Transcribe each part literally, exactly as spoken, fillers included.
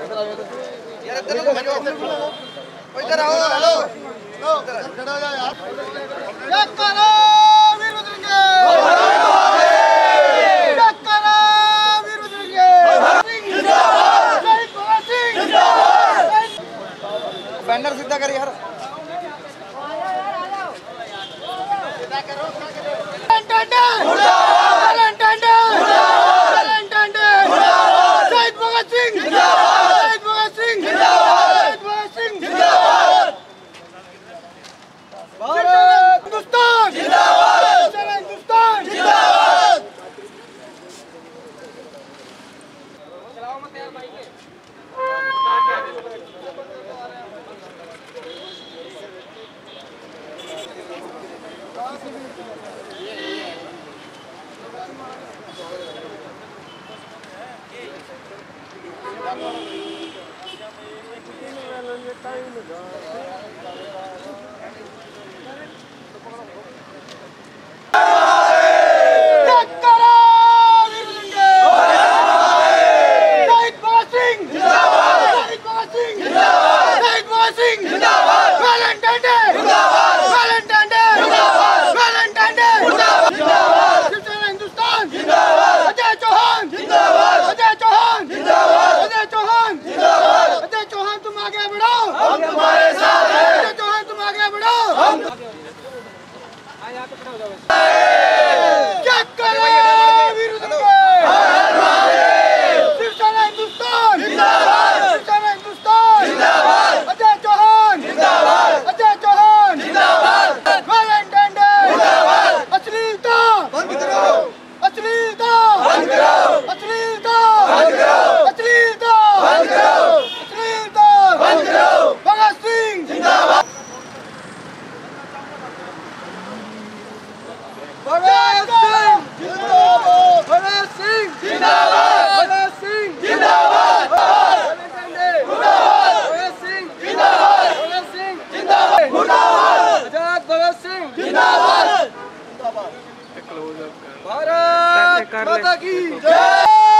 इधर आओ, hello banner सीधा कर यार। माता की जय।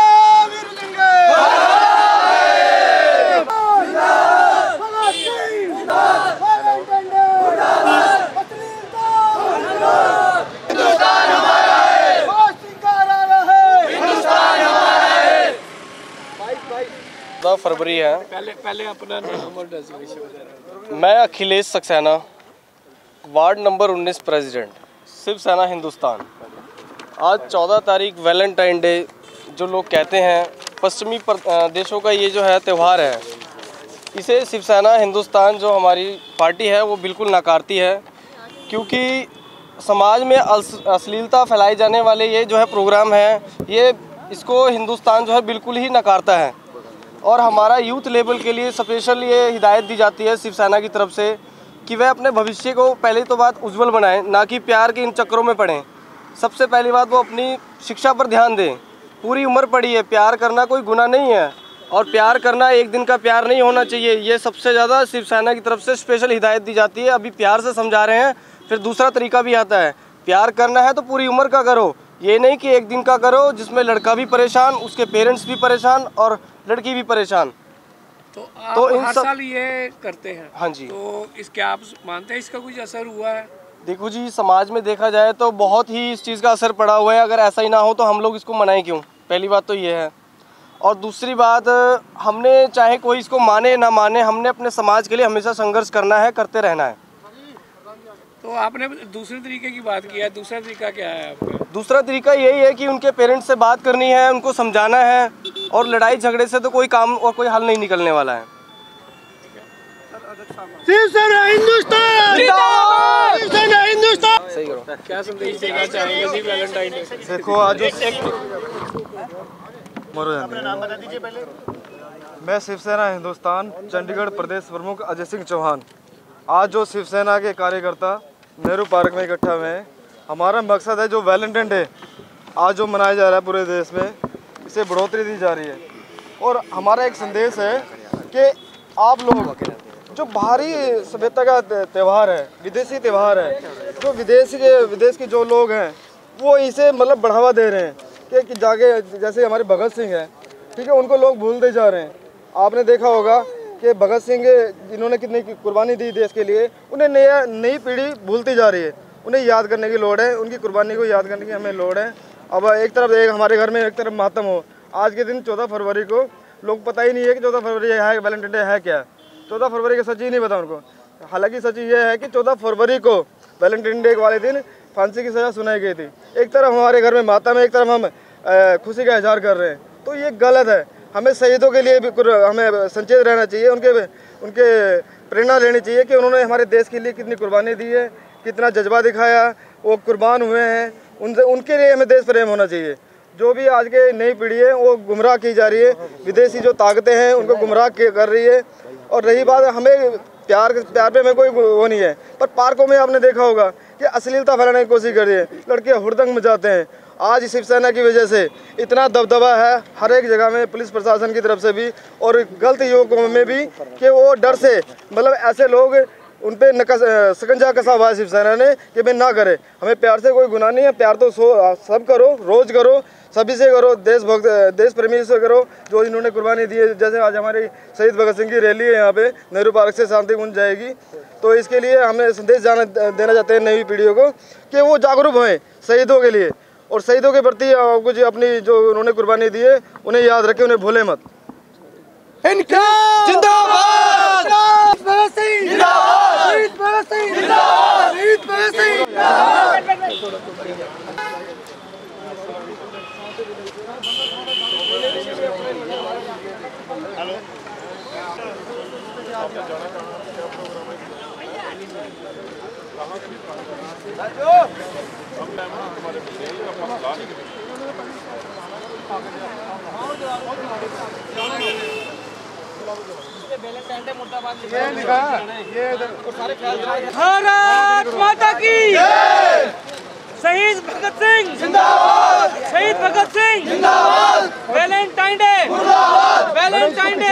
फरवरी है। पहले पहले अपना नंबर। मैं अखिलेश सक्सेना, वार्ड नंबर उन्नीस प्रेसिडेंट, शिवसेना हिंदुस्तान। आज चौदह तारीख वैलेंटाइन डे जो लोग कहते हैं, पश्चिमी देशों का ये जो है त्यौहार है, इसे शिवसेना हिंदुस्तान जो हमारी पार्टी है वो बिल्कुल नकारती है, क्योंकि समाज में अश्लीलता फैलाई जाने वाले ये जो है प्रोग्राम है, ये इसको हिंदुस्तान जो है बिल्कुल ही नकारता है। और हमारा यूथ लेवल के लिए स्पेशल ये हिदायत दी जाती है शिवसेना की तरफ से कि वह अपने भविष्य को पहले तो बात उज्जवल बनाएं, ना कि प्यार के इन चक्करों में पड़ें। सबसे पहली बात वो अपनी शिक्षा पर ध्यान दें। पूरी उम्र पड़ी है, प्यार करना कोई गुनाह नहीं है, और प्यार करना एक दिन का प्यार नहीं होना चाहिए। ये सबसे ज़्यादा शिवसेना की तरफ से स्पेशल हिदायत दी जाती है। अभी प्यार से समझा रहे हैं, फिर दूसरा तरीका भी आता है। प्यार करना है तो पूरी उम्र का करो, ये नहीं कि एक दिन का करो जिसमें लड़का भी परेशान, उसके पेरेंट्स भी परेशान और लड़की भी परेशान। तो आप तो इन हर सब... साल ये करते हैं? हाँ जी। तो इसके आप मानते हैं इसका कुछ असर हुआ है? देखो जी, समाज में देखा जाए तो बहुत ही इस चीज़ का असर पड़ा हुआ है। अगर ऐसा ही ना हो तो हम लोग इसको मनाएं क्यों? पहली बात तो ये है। और दूसरी बात, हमने चाहे कोई इसको माने ना माने, हमने अपने समाज के लिए हमेशा संघर्ष करना है, करते रहना है। तो आपने दूसरे तरीके की बात की है, दूसरा तरीका क्या है आपका? दूसरा तरीका यही है कि उनके पेरेंट्स से बात करनी है, उनको समझाना है, और लड़ाई झगड़े से तो कोई काम और कोई हल नहीं निकलने वाला है। शिवसेना हिंदुस्तान जिंदाबाद, शिवसेना हिंदुस्तान। सही करो। क्या संदेश देना चाहेंगे जी वैलेंटाइन डे? देखो आज मैं शिवसेना हिंदुस्तान चंडीगढ़ प्रदेश प्रमुख अजय सिंह चौहान। आज जो शिवसेना के कार्यकर्ता नेहरू पार्क में इकट्ठा हुए हैं, हमारा मकसद है जो वैलेंटाइन डे आज जो मनाया जा रहा है पूरे देश में, इसे बढ़ोतरी दी जा रही है। और हमारा एक संदेश है कि आप लोग जो बाहरी सभ्यता का त्यौहार है, विदेशी त्यौहार है, जो विदेशी के विदेश के जो लोग हैं वो इसे मतलब बढ़ावा दे रहे हैं कि, कि जाके जैसे हमारे भगत सिंह हैं, ठीक है, उनको लोग भूलते जा रहे हैं। आपने देखा होगा कि भगत सिंह जिन्होंने कितनी कुर्बानी दी देश के लिए, उन्हें नया नई पीढ़ी भूलती जा रही है। उन्हें याद करने की लोड़ है, उनकी कुर्बानी को याद करने की हमें लोड़ है। अब एक तरफ एक हमारे घर में एक तरफ मातम हो। आज के दिन चौदह फरवरी को लोग पता ही नहीं है कि चौदह फरवरी है, वैलेंटाइन डे है क्या। चौदह फरवरी का सच ही नहीं पता उनको। हालांकि सच ये है कि चौदह फरवरी को वैलेंटाइन डे वाले दिन फांसी की सज़ा सुनाई गई थी। एक तरफ हमारे घर में मातम है, एक तरफ हम खुशी का इजहार कर रहे हैं, तो ये गलत है। हमें शहीदों के लिए भी हमें संचेत रहना चाहिए, उनके उनके प्रेरणा लेनी चाहिए कि उन्होंने हमारे देश के लिए कितनी कुर्बानी दी है, कितना जज्बा दिखाया, वो कुर्बान हुए हैं। उनसे उनके लिए हमें देश प्रेम होना चाहिए। जो भी आज के नई पीढ़ी है वो गुमराह की जा रही है, विदेशी जो ताकतें हैं उनको गुमराह कर रही है। और रही बात, हमें प्यार प्यार पे में कोई वो नहीं है, पर पार्कों में आपने देखा होगा कि अश्लीलता फैलाने की कोशिश कर रही है, लड़के हुड़दंग मचाते हैं। आज शिवसेना की वजह से इतना दबदबा है हर एक जगह में, पुलिस प्रशासन की तरफ से भी और गलत युवकों में भी, कि वो डर से मतलब ऐसे लोग उन पर नकस सकंजा कसा हुआ है शिवसेना ने कि भाई ना करे। हमें प्यार से कोई गुनाह नहीं है, प्यार तो सो सब करो, रोज़ करो, सभी से करो, देशभक्त देश प्रेमी से करो जो इन्होंने कुर्बानी दी है। जैसे आज हमारी शहीद भगत सिंह की रैली है यहाँ पे नेहरू पार्क से शांति कुंज जाएगी, तो इसके लिए हमें संदेश जाना देना चाहते हैं नई पीढ़ियों को कि वो जागरूक हों शहीदों के लिए और शहीदों के प्रति कुछ अपनी जो उन्होंने कुर्बानी दी है उन्हें याद रखें, उन्हें भूले मत। जिंदाबाद, जिंदाबाद, भगत सिंह जिंदाबाद, शहीद भगत सिंह जिंदाबाद, शहीद भगत सिंह जिंदाबाद। भारत माता की शहीद भगत सिंह जिंदाबाद, शहीद भगत सिंह जिंदाबाद, वैलेंटाइन डे, वैलेंटाइन